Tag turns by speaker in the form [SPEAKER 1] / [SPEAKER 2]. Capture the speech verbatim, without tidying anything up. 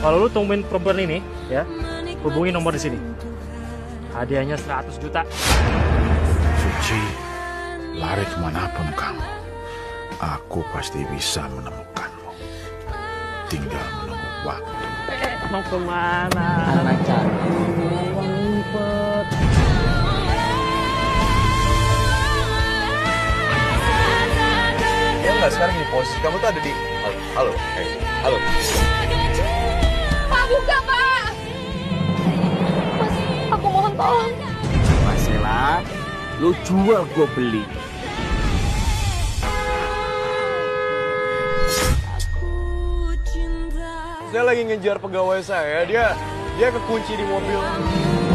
[SPEAKER 1] Kalau lu temuin perempuan ini, ya, hubungi nomor di sini. Hadiahnya seratus juta.
[SPEAKER 2] Suci, lari kemanapun kamu, aku pasti bisa menemukanmu. Tinggal menunggu waktu.
[SPEAKER 1] Eh, mau kemana?
[SPEAKER 3] Anak cantik, ngumpet.
[SPEAKER 4] Ya nggak sekarang di posisi kamu tuh ada di halo, halo, hey, halo.
[SPEAKER 5] Pak, buka, Pak! Mas, aku mohon tolong.
[SPEAKER 3] Marcella, lu jual gue beli.
[SPEAKER 4] Saya lagi ngejar pegawai saya, dia dia kekunci di mobil.